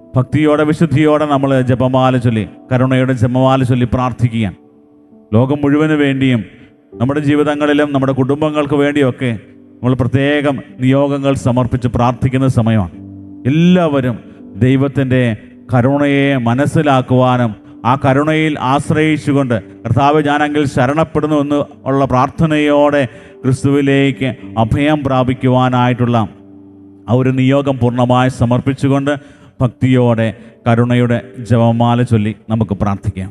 ഭക്തിയോടെ വിശുദ്ധിയോടെ നമ്മൾ ജപമാല ചൊല്ലി, കരുണയുടെ ജപമാല ചൊല്ലി പ്രാർത്ഥിക്കുക. ലോകം മുഴുവന് വേണ്ടിയും നമ്മുടെ ജീവിതങ്ങളിലും നമ്മുടെ കുടുംബങ്ങൾക്ക് വേണ്ടിയൊക്കെ നമ്മൾ പ്രത്യേകം നിയോഗങ്ങൾ സമർപ്പിച്ച് പ്രാർത്ഥിക്കുന്ന സമയമാണ്. എല്ലാവരും ദൈവത്തിൻ്റെ കരുണയെ മനസ്സിലാക്കുവാനും ആ കരുണയിൽ ആശ്രയിച്ചുകൊണ്ട് കർത്താവ് ഞാനെങ്കിൽ ശരണപ്പെടുന്നു എന്ന് ഉള്ള പ്രാർത്ഥനയോടെ ക്രിസ്തുവിലേക്ക് അഭയം പ്രാപിക്കുവാനായിട്ടുള്ള ആ ഒരു നിയോഗം പൂർണ്ണമായി സമർപ്പിച്ചുകൊണ്ട് ഭക്തിയോടെ കരുണയുടെ ജപമാല ചൊല്ലി നമുക്ക് പ്രാർത്ഥിക്കാം.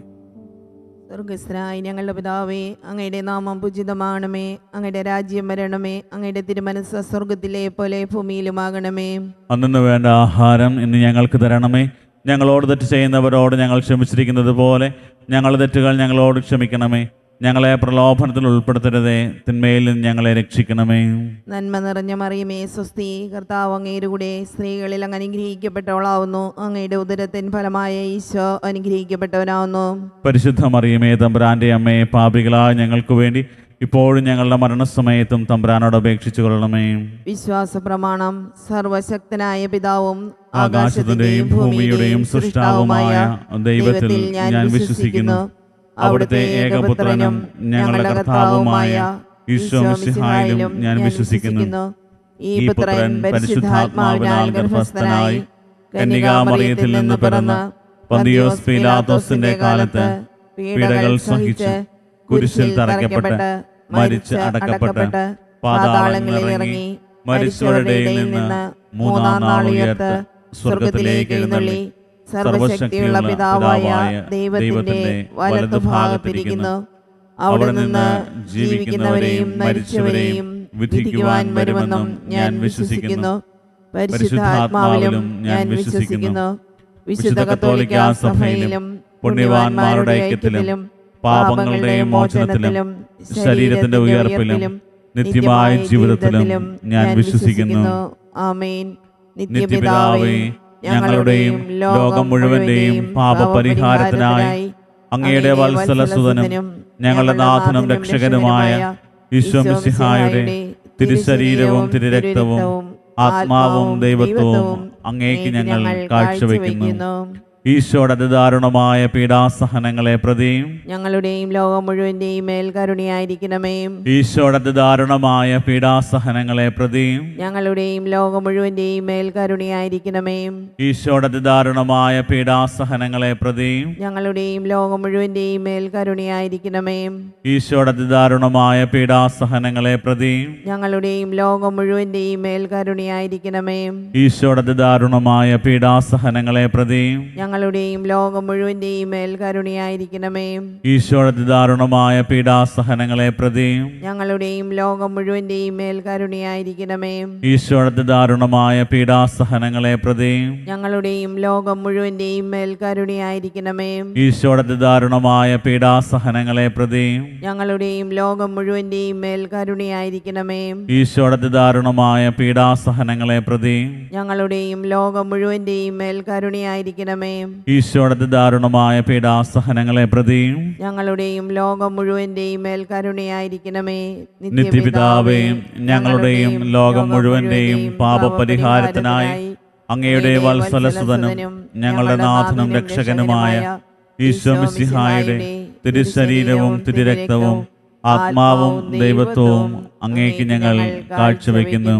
സ്വർഗസ്ഥനായ ഞങ്ങളുടെ പിതാവേ, അങ്ങയുടെ നാമം പൂജിതമാകണമേ. അങ്ങയുടെ രാജ്യം വരണമേ. അങ്ങയുടെ തിരുമനസ്സ് സ്വർഗത്തിലെ പോലെ ഭൂമിയിലുമാകണമേ. അന്നു വേണ്ട ആഹാരം ഇന്ന് ഞങ്ങൾക്ക് തരണമേ. ഞങ്ങളോട് തെറ്റ് ചെയ്യുന്നവരോട് ഞങ്ങൾ ക്ഷമിച്ചിരിക്കുന്നത് പോലെ ഞങ്ങളുടെ തെറ്റുകൾ ഞങ്ങളോട് ക്ഷമിക്കണമേ. ഞങ്ങളെ പ്രലോഭനത്തിൽ ഉൾപ്പെടുത്തരുതേ, തിന്മയിൽ നിന്ന് ഞങ്ങളെ രക്ഷിക്കണമേ. നന്മ നിറഞ്ഞ മറിയമേ സ്വസ്തി, കർത്താവ് അങ്ങയുടെ കൂടെ സ്ത്രീകളിൽ അങ്ങ് അനുഗ്രഹിക്കപ്പെട്ടവളാവുന്നു. അങ്ങയുടെ ഉദരത്തിൻ ഫലമായ ഈശോ അനുഗ്രഹിക്കപ്പെട്ടവനാവുന്നു. പരിശുദ്ധ മറിയമേ തമ്പുരാന്റെ അമ്മയെ, പാപികളായ ഞങ്ങൾക്ക് വേണ്ടി ഇപ്പോഴും ഞങ്ങളുടെ മരണസമയത്തും തമ്പുരാനോട് അപേക്ഷിച്ചു കൊള്ളണമേ. വിശ്വാസ പ്രമാണം. സർവശക്തനായ പിതാവും ആകാശത്തിന്റെയും ഭൂമിയുടെയും സൃഷ്ടാവുമായ ദൈവത്തിൽ ഞാൻ വിശ്വസിക്കുന്നു. അവിടുത്തെ ഏകപുത്രനും ഞങ്ങളുടെ കർത്താവുമായ ഈശോ മിശിഹായിലും ഞാൻ വിശ്വസിക്കുന്നു. ഈ പുത്രൻ പരിശുദ്ധാത്മാവിനാൽ ഗർഭസ്ഥനായി കന്യകാമറിയത്തിൽ നിന്ന് പിറന്ന് പന്തിയോസ് പീലാത്തോസിന്റെ കാലത്ത് പീഡകൾ സഹിച്ച് കുരിശിൽ തറയ്ക്കപ്പെട്ട് മരിച്ച് അടക്കപ്പെട്ട് പാതാളങ്ങളിൽ ഇറങ്ങി മരിച്ചവരുടെ നിന്ന് മൂന്നാം നാൾ ഉയർത്ത് സ്വർഗത്തിലേക്ക് എഴുന്നള്ളി സർവശക്തിയുള്ള പിതാവായ ദൈവത്തിന്റെ വലതുഭാഗത്തിരിക്കുന്നു. അവിടെ നിന്ന് ജീവിക്കുന്നവരെയും മരിച്ചവരെയും വിധിക്കുവാൻ വരുമെന്നും ഞാൻ വിശ്വസിക്കുന്നു. പരിശുദ്ധാത്മാവിലും ഞാൻ വിശ്വസിക്കുന്നു. വിശുദ്ധ കത്തോലിക്കാ സഭയിലും പുണ്യവാന്മാരുടെ ഐക്യത്തിലും പാപങ്ങളുടെ മോചനത്തിലും ശരീരത്തിന്റെ ഉയർപ്പിലും നിത്യമായ ജീവിതത്തിലും ഞാൻ വിശ്വസിക്കുന്നു. ആമേൻ. നിത്യപിതാവേ, ഞങ്ങളുടെയും ലോകം മുഴുവന്റെയും പാപപരിഹാരത്തിനായി അങ്ങയുടെ വത്സലസുതനും ഞങ്ങളുടെ നാഥനും രക്ഷകനുമായ ഈശോ മിശിഹായുടെ തിരുശരീരവും തിരുരക്തവും ആത്മാവും ദൈവത്വവും അങ്ങേക്ക് ഞങ്ങൾ കാഴ്ചവെക്കുന്നു. ഈശോയുടെ അതിദാരുണമായ പീഡാസഹനങ്ങളെ പ്രതിയും ഞങ്ങളുടെയും ലോകം മുഴുവന്റെയും മേൽ കരുണയായിരിക്കണമേ. ഈശോയുടെ അതിദാരുണമായ പീഡാസഹനങ്ങളെ പ്രതിയും ഞങ്ങളുടെയും ലോകം മുഴുവന്റെയും മേൽ കരുണയായിരിക്കണമേ. ഈശോയുടെ അതിദാരുണമായ പീഡാസഹനങ്ങളെ പ്രതിയും ഞങ്ങളുടെയും ലോകം മുഴുവന്റെയും മേൽ കരുണയായിരിക്കണമേ. ഈശോയുടെ അതിദാരുണമായ പീഡാസഹനങ്ങളെ പ്രതിയും ഞങ്ങളുടെയും ലോകം മുഴുവന്റെയും മേൽ കരുണയായിരിക്കണമേ. ഈശോയുടെ അതിദാരുണമായ പീഡാസഹനങ്ങളെ പ്രതിയും ഞങ്ങളുടെയും ലോകം മുഴുവന്റെയും മേൽ കരുണയായിരിക്കണമേ. ഈശോയുടെ അതിദാരുണമായ പീഡാസഹനങ്ങളെ പ്രതിയും ഞങ്ങളുടെയും ലോകം മുഴുവന്റെയും മേൽ കരുണയായിരിക്കണമേ. ഈശോയുടെ അതിദാരുണമായ പീഡാസഹനങ്ങളെ പ്രതിയും ഞങ്ങളുടെയും ലോകം മുഴുവന്റെയും മേൽ കരുണയായിരിക്കണമേ. ഈശോയുടെ അതിദാരുണമായ പീഡാസഹനങ്ങളെ പ്രതിയും ഞങ്ങളുടെയും ലോകം മുഴുവന്റെയും മേൽ കരുണയായിരിക്കണമേ. ഈശോയുടെ അതിദാരുണമായ പീഡാസഹനങ്ങളെ പ്രതിയും ഞങ്ങളുടെയും ലോകം മുഴുവന്റെയും മേൽ കരുണയായിരിക്കണമേ. ഈശോയുടെ അതിദാരുണമായ പീഡാസഹനങ്ങളെ പ്രതിയും ഞങ്ങളുടെയും ലോകം മുഴുവന്റെയും മേൽ കരുണയായിരിക്കണമേ. നിത്യപിതാവേ, ഞങ്ങളുടെയും ലോകം മുഴുവന്റെയും പാപപരിഹാരത്തിനായി അങ്ങയുടെ വത്സലസുതനും ഞങ്ങളുടെ നാഥനും രക്ഷകനുമായ ഈശോ മിശിഹായുടെ തിരുശരീരവും തിരുരക്തവും ആത്മാവും ദൈവത്വവും അങ്ങേക്ക് ഞങ്ങൾ കാഴ്ചവെക്കുന്നു.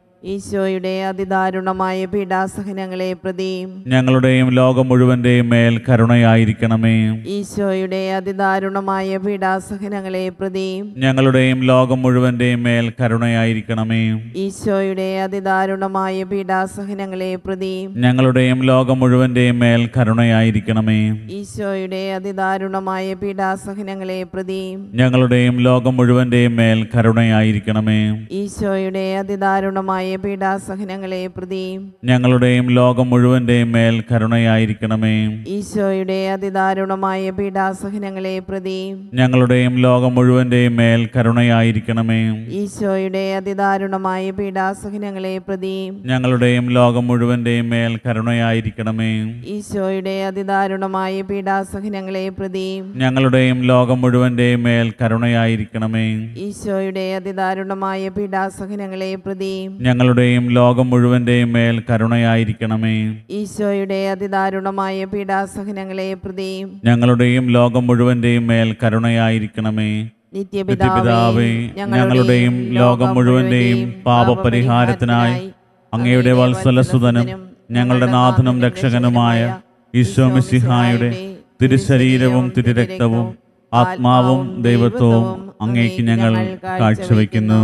ഈശോയുടെ അതിദാരുണമായ പീഡാസഹനങ്ങളെ പ്രതി ഞങ്ങളുടെയും ലോകം മുഴുവന്റെയും മേൽ കരുണയായിരിക്കണമേ. ഈശോയുടെ അതിദാരുണമായ പീഡാസഹനങ്ങളെ പ്രതി ഞങ്ങളുടെയും ലോകം മുഴുവന്റെയും മേൽ കരുണയായിരിക്കണമേ. ഈശോയുടെ അതിദാരുണമായ പീഡാസഹനങ്ങളെ പ്രതി ഞങ്ങളുടെയും ലോകം മുഴുവന്റെയും മേൽ കരുണയായിരിക്കണമേ. ഈശോയുടെ അതിദാരുണമായ പീഡാസഹനങ്ങളെ പ്രതി ഞങ്ങളുടെയും ലോകം മുഴുവന്റെയും മേൽ കരുണയായിരിക്കണമേ. ഈശോയുടെ അതിദാരുണമായ പീഡാസഹനങ്ങളെ പ്രതി ഞങ്ങളുടെയും ലോകം മുഴുവന്റെയും മേൽ കരുണയായിരിക്കണമേ. ഈശോയുടെ അതിദാരുണമായ പീഡാസഹനങ്ങളെ പ്രതി ഞങ്ങളുടെയും ലോകം മുഴുവന്റെയും മേൽ കരുണയായിരിക്കണമേ. ഈശോയുടെ അതിദാരുണമായ പീഡാസഹനങ്ങളെ പ്രതി ഞങ്ങളുടെയും ലോകം മുഴുവന്റെയും മേൽ കരുണയായിരിക്കണമേ. ഈശോയുടെ അതിദാരുണമായ പീഡാസഹനങ്ങളെ പ്രതി ഞങ്ങളുടെയും ലോകം മുഴുവന്റെയും മേൽ കരുണയായിരിക്കണമേ. ഈശോയുടെ അതിദാരുണമായ പീഡാസഹനങ്ങളെ പ്രതി ഞങ്ങളുടെയും ലോകം മുഴുവൻ്റെയും മേൽ കരുണയായിരിക്കണമേ. ഈശോയുടെ അതിദാരുണമായ പീഡാസഹനങ്ങളെ പ്രതി ഞങ്ങളുടെയും ലോകം മുഴുവൻ്റെയും മേൽ കരുണയായിരിക്കണമേ. നിത്യപിതാവേ, ഞങ്ങളുടെയും ലോകം മുഴുവൻ്റെയും പാപപരിഹാരത്തിനായി അങ്ങയുടെ വത്സലസുതനും ഞങ്ങളുടെ നാഥനും രക്ഷകനുമായ ഈശോ മിശിഹായുടെ തിരുശരീരവും തിരുരക്തവും ആത്മാവും ദൈവത്വവും അങ്ങേക്ക് ഞങ്ങൾ കാഴ്ചവെക്കുന്നു.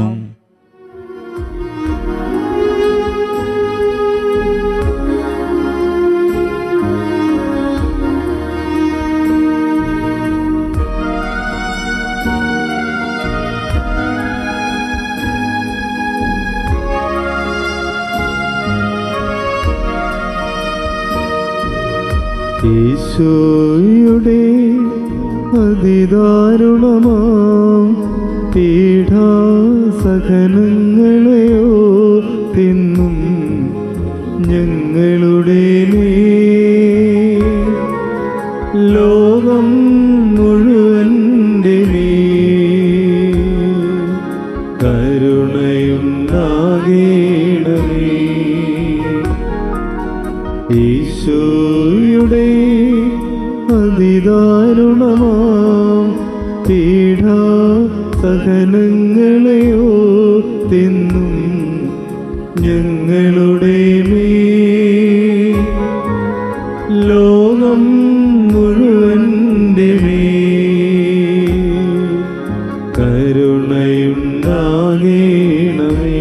ഈശോയുടെ അതിദാരുണമാം പീഡാസഹനങ്ങളെയോ തിന്നും ഞങ്ങളുടെ ലോകം മുഴുവൻ്റെ കരുണയുണ്ടാകേണമേ. ഈശോയുടെ അതിദാരുണമാം പീഡാസഹനങ്ങളെയോ തിന്നും ഞങ്ങളുടെ ലോകം മുഴുവൻ്റെ കരുണയുണ്ടാകേണമേ.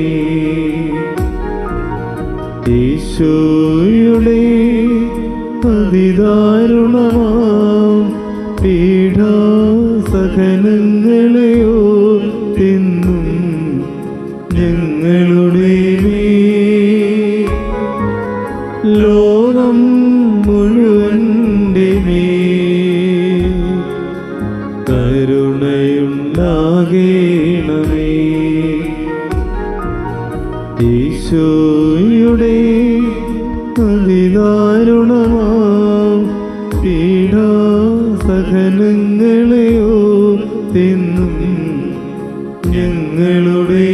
ഈശോയുടെ അതിദാരുണമാം പീഡാസഹനങ്ങളെയോ തിന്നും ഞങ്ങളുടെ ലോകം മുഴുവൻ്റെ കരുണയുണ്ടാകേണമേ. ഈശോയുടെ അതിദാരുണമാം പീഡാസഹനങ്ങളെയോ തിന്നും ഞങ്ങളുടെ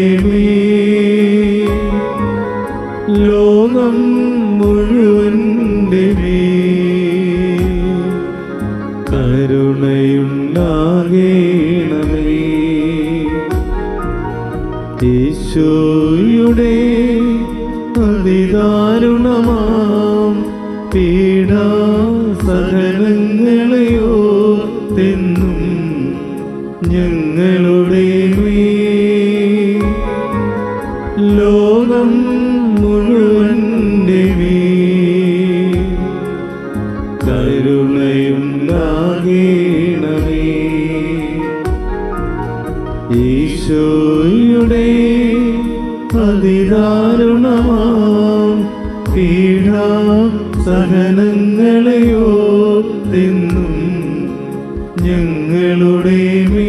ലോകം മുഴുവൻ്റെ കരുണയുണ്ടാകേണമേ. ഈശോയുടെ അതിദാരുണമാം പീഡാസഹനങ്ങളെയോ തിന്നും ഞങ്ങളുടെ ലോകം മുഴുവൻ്റെ കരുണയുണ്ടാകേണമേ. ഈശോയുടെ അതിദാരുണമാം പീഡാസഹനങ്ങളെയോ തിന്നും ഞങ്ങളുടെ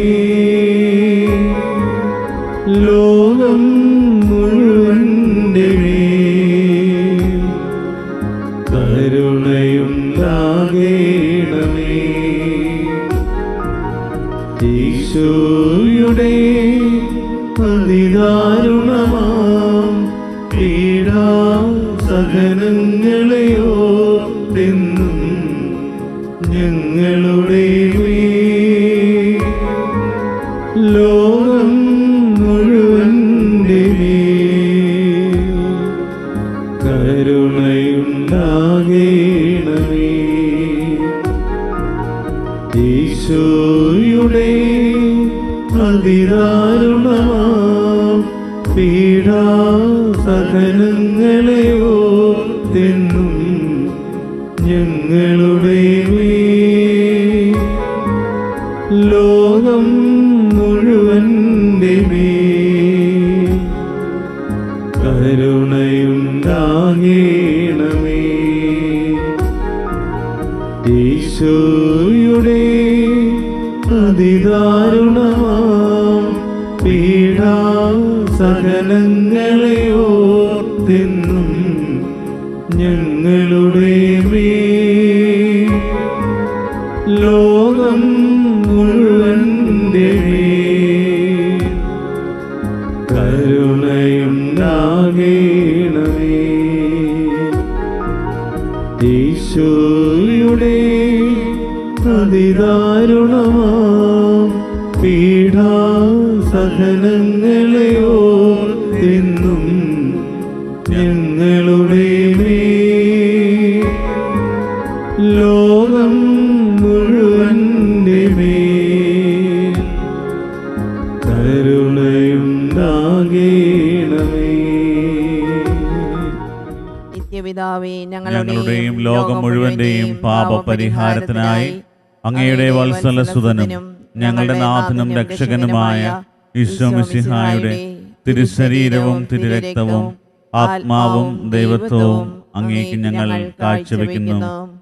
ലോകം മുഴുവൻ്റെ കരുണയുണ്ടാകേണമേ. ഈശോയുടെ അതിദാരുണമാം പീഡാസഹനങ്ങളെയോ തിന്നും ഞങ്ങളുടെ ലോകം മുഴുവൻ്റെ കരുണയുണ്ടാകേണമേ. ഈശോയുടെ അതിദാരുണമാം പീഡാസഹനങ്ങളെയോ തിന്നും ഞങ്ങളുടെ ലോകം മുഴുവൻ്റെ കരുണയുണ്ടാകേണമേ. ഈശോയുടെ അതിദാരുണമാം പീഡാസഹനങ്ങളെയോ തിന്നും ഞങ്ങളുടെ ലോകം മുഴുവൻ്റെ കരുണയുണ്ടാകേണമേ. ഈശോയുടെ അതിദാരുണമാം പീഡാസഹനങ്ങളെ ഓർത്തെന്നും ഞങ്ങളുടെ മേൽ ലോകം മുഴുവന്റെ മേൽ കരുണയുണ്ടാകേണമേ. നിത്യപിതാവേ, ഞങ്ങളുടെയും ലോകം മുഴുവന്റെയും പാപപരിഹാരത്തിനായി അങ്ങയുടെ വത്സലസുതനും ഞങ്ങളുടെ നാഥനും രക്ഷകനുമായ ഈശോ മിശിഹായുടെ തിരുശരീരവും തിരുരക്തവും ആത്മാവും ദൈവത്വവും അങ്ങേക്ക് ഞങ്ങൾ കാഴ്ചവെക്കുന്നു.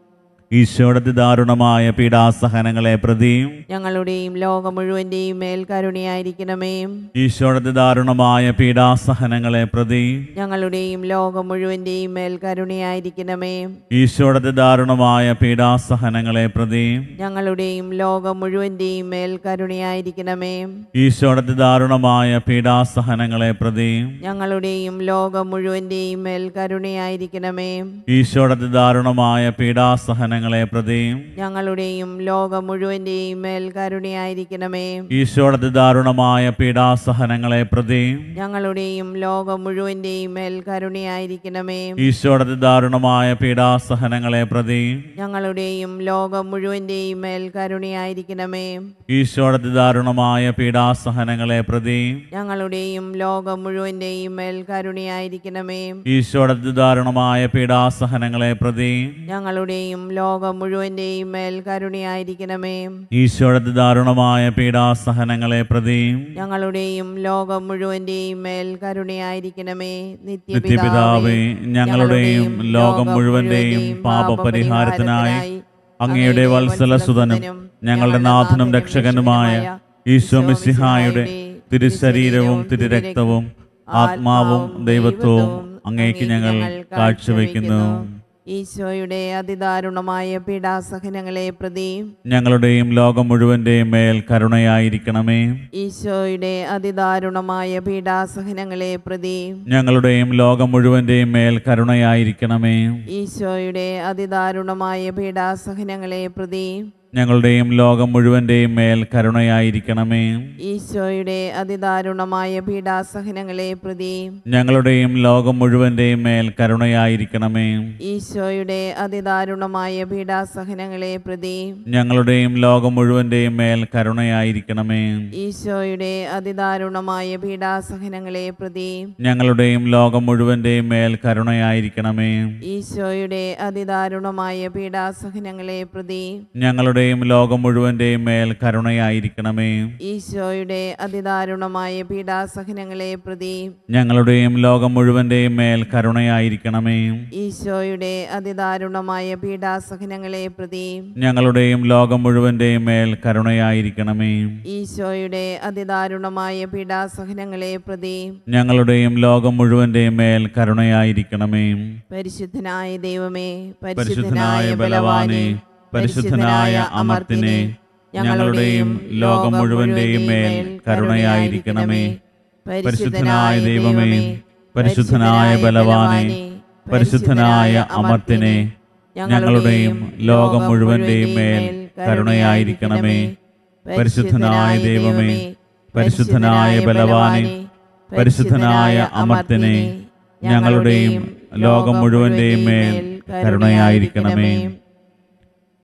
ഈശോയുടെ ദാരുണമായ പീഡാസഹനങ്ങളെ പ്രതിയും ഞങ്ങളുടെയും ലോകം മുഴുവന്റെയും മേൽ കരുണയായിരിക്കണമേ. ഈശോയുടെ ദാരുണമായ പീഡാസഹനങ്ങളെ പ്രതിയും ഞങ്ങളുടെയും ലോകം മുഴുവന്റെയും മേൽ കരുണയായിരിക്കണമേ. ഈശോയുടെ ദാരുണമായ പീഡാസഹനങ്ങളെ പ്രതിയും ഞങ്ങളുടെയും ലോകം മുഴുവന്റെയും മേൽ കരുണയായിരിക്കണമേ. ഈശോയുടെ ദാരുണമായ പീഡാസഹനങ്ങളെ പ്രതിയും ഞങ്ങളുടെയും ലോകം മുഴുവന്റെയും മേൽ കരുണയായിരിക്കണമേ. ഈശോയുടെ ദാരുണമായ പീഡാസഹനങ്ങളെ പ്രതിയും ഞങ്ങളുടെയും ലോകം മുഴുവന്റെയും മേൽ കരുണയായിരിക്കണമേ. ഈശോയുടെ ദാരുണമായ പീഡാസഹനങ്ങളെ പ്രതിയും ഞങ്ങളുടെയും ലോകം മുഴുവന്റെയും മേൽ കരുണയായിരിക്കണമേ. ഈശോയുടെ ദാരുണമായ പീഡാസഹനങ്ങളെ പ്രതിയും ഞങ്ങളുടെയും ലോകം മുഴുവന്റെയും മേൽ കരുണയായിരിക്കണമേ. ഈശോയുടെ ദാരുണമായ പീഡാസഹനങ്ങളെ പ്രതിയും ഞങ്ങളുടെയും ലോകം മുഴുവന്റെയും മേൽ കരുണയായിരിക്കണമേ. ഈശോയുടെ ദാരുണമായ പീഡാസഹനങ്ങളെ പ്രതിയും ഞങ്ങളുടെയും ലോകം മുഴുവന്റെയും മേൽ കരുണയായിരിക്കണമേ. ഈശോയുടെ ദാരുണമായ പീഡാസഹനങ്ങളെ പ്രതിയും ഞങ്ങളുടെയും ലോകം മുഴുവന്റെയും മേൽ കരുണയായിരിക്കണമേ. നിത്യപിതാവേ, ഞങ്ങളുടെയും ലോകം മുഴുവന്റെയും പാപപരിഹാരത്തിനായി അങ്ങയുടെ വത്സലസുതനും ഞങ്ങളുടെ നാഥനും രക്ഷകനുമായ ഈശോ മിശിഹായുടെ തിരുശരീരവും തിരുരക്തവും ആത്മാവും ദൈവത്വവും അങ്ങേക്ക് ഞങ്ങൾ കാഴ്ചവെക്കുന്നു. ഈശോയുടെ അതിദാരുണമായ പീഡാസഹനങ്ങളെ പ്രതി ഞങ്ങളുടെയും ലോകം മുഴുവന്റെയും മേൽ കരുണയായിരിക്കണമേ. ഈശോയുടെ അതിദാരുണമായ പീഡാസഹനങ്ങളെ പ്രതി ഞങ്ങളുടെയും ലോകം മുഴുവന്റെയും മേൽ കരുണയായിരിക്കണമേ. ഈശോയുടെ അതിദാരുണമായ പീഡാസഹനങ്ങളെ പ്രതി ഞങ്ങളുടെയും ലോകം മുഴുവന്റെയും മേൽ കരുണയായിരിക്കണമേ. ഈശോയുടെ അതിദാരുണമായ പീഡാസഹനങ്ങളെ പ്രതി ഞങ്ങളുടെയും ലോകം മുഴുവന്റെയും മേൽ കരുണയായിരിക്കണമേ. ഈശോയുടെ അതിദാരുണമായ പീഡാസഹനങ്ങളെ പ്രതി ഞങ്ങളുടെയും ലോകം മുഴുവന്റെയും മേൽ കരുണയായിരിക്കണമേ. ഈശോയുടെ അതിദാരുണമായ പീഡാസഹനങ്ങളെ പ്രതി ഞങ്ങളുടെയും ലോകം മുഴുവന്റെയും മേൽ കരുണയായിരിക്കണമേ. ഈശോയുടെ അതിദാരുണമായ പീഡാസഹനങ്ങളെ പ്രതി ഞങ്ങളുടെയും ലോകം മുഴുവന്റെയും മേൽ കരുണയായിരിക്കണമേ. ഈശോയുടെ അതിദാരുണമായ പീഡാസഹനങ്ങളെ പ്രതി ഞങ്ങളുടെയും ലോകം മുഴുവന്റെയും മേൽ കരുണയായിരിക്കണമേ. ഈശോയുടെ അതിദാരുണമായ പീഡാസഹനങ്ങളെ പ്രതി ഞങ്ങളുടെയും ലോകം മുഴുവന്റെയും മേൽ കരുണയായിരിക്കണമേ. ഈശോയുടെ അതിദാരുണമായ പീഡാസഹനങ്ങളെ പ്രതി ഞങ്ങളുടെയും ലോകം മുഴുവന്റെയും മേൽ കരുണയായിരിക്കണമേ. പരിശുദ്ധനായ ദൈവമേ, പരിശുദ്ധനായ ബലവാനേ, പരിശുദ്ധനായ അമർത്തിനെ, ഞങ്ങളുടെയും ലോകം മുഴുവന്റെയും മേൽ കരുണയായിരിക്കണമേ. പരിശുദ്ധനായ ദൈവമേ, പരിശുദ്ധനായ ബലവാനേ, പരിശുദ്ധനായ അമർത്തിനെ, ഞങ്ങളുടെയും ലോകം മുഴുവന്റെയും മേൽ കരുണയായിരിക്കണമേ. പരിശുദ്ധനായ ദൈവമേ, പരിശുദ്ധനായ ബലവാനേ, പരിശുദ്ധനായ അമർത്തിനെ, ഞങ്ങളുടെയും ലോകം മുഴുവന്റെയും മേൽ കരുണയായിരിക്കണമേ.